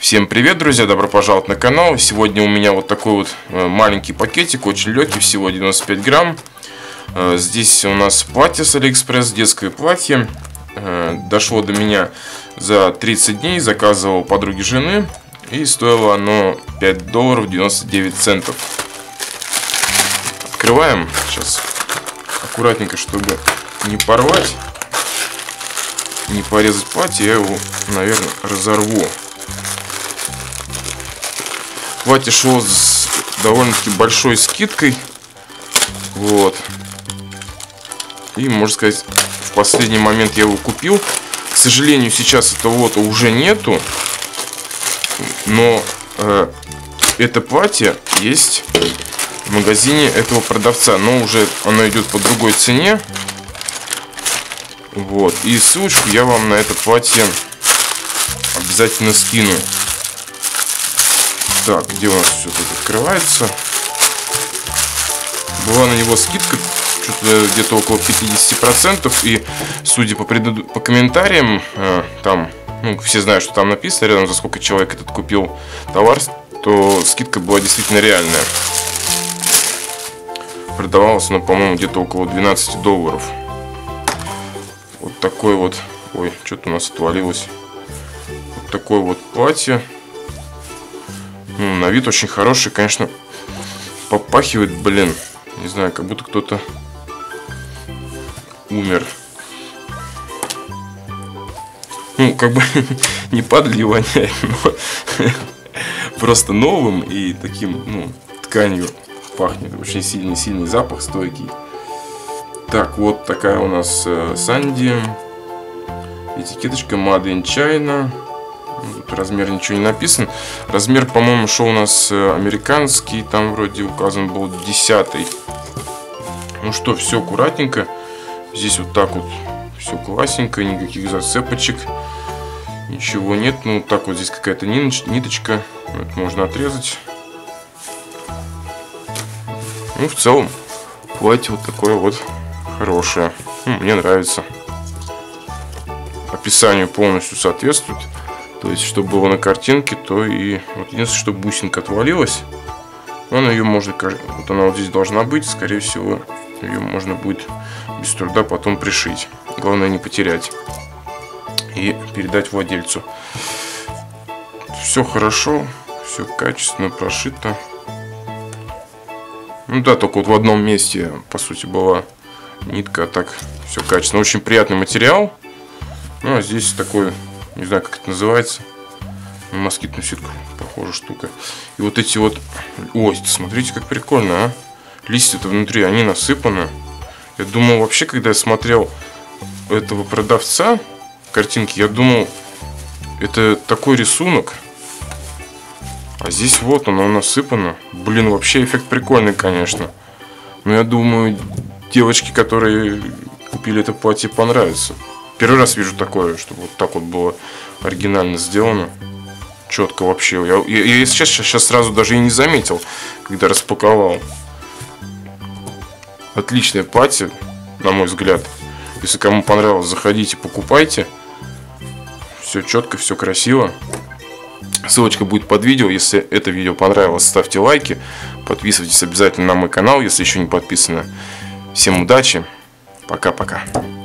Всем привет, друзья! Добро пожаловать на канал. Сегодня у меня вот такой вот маленький пакетик, очень легкий, всего 95 грамм. Здесь у нас платье с Алиэкспресс, детское платье. Дошло до меня за 30 дней, заказывал у подруги жены. И стоило оно $5.99. Открываем. Сейчас аккуратненько, чтобы не порвать, не порезать платье, я его, наверное, разорву. Платье шло с довольно-таки большой скидкой. Вот. И, можно сказать, в последний момент я его купил. К сожалению, сейчас этого лота уже нету. Но это платье есть в магазине этого продавца. Но уже оно идет по другой цене. Вот. И ссылочку я вам на это платье обязательно скину. Так, где у нас все тут открывается? Была на него скидка где-то около 50%. И судя по комментариям, там, ну, все знают, что там написано рядом, за сколько человек этот купил товар, то скидка была действительно реальная. Продавалась она, по-моему, где-то около $12. Вот такой вот. Ой, что-то у нас отвалилось. Вот такое вот платье. Ну, на вид очень хороший, конечно. Попахивает, блин, не знаю, как будто кто-то умер. Ну, как бы не падали воняет, но просто новым и таким, ну, тканью пахнет. Очень сильный запах, стойкий. Так, вот такая у нас Санди. Этикеточка Made in China. Тут размер ничего не написан. Размер, по-моему, шел у нас американский. Там вроде указан был 10-й. Ну что, все аккуратненько. Здесь вот так вот все классненько. Никаких зацепочек. Ничего нет. Ну, вот так вот здесь какая-то ниточка. Это можно отрезать. Ну, в целом, платье вот такое вот хорошее. Мне нравится. Описанию полностью соответствует. То есть, что было на картинке, то и... Вот единственное, что бусинка отвалилась. Но ее можно... Вот она вот здесь должна быть. Скорее всего, ее можно будет без труда потом пришить. Главное не потерять. И передать владельцу. Все хорошо. Все качественно прошито. Ну да, только вот в одном месте, по сути, была нитка. А так все качественно. Очень приятный материал. Ну, а здесь такой... Не знаю, как это называется. На москитную сетку похожая штука. И вот эти вот... Ой, смотрите, как прикольно, а. Листья-то внутри, они насыпаны. Я думал, вообще, когда я смотрел этого продавца, картинки, я думал, это такой рисунок. А здесь вот оно насыпано. Блин, вообще эффект прикольный, конечно. Но я думаю, девочки, которые купили это платье, понравится. Первый раз вижу такое, чтобы вот так вот было оригинально сделано. Четко вообще. Я если честно, сейчас сразу даже и не заметил, когда распаковал. Отличное платье, на мой взгляд. Если кому понравилось, заходите, покупайте. Все четко, все красиво. Ссылочка будет под видео. Если это видео понравилось, ставьте лайки. Подписывайтесь обязательно на мой канал, если еще не подписаны. Всем удачи. Пока-пока.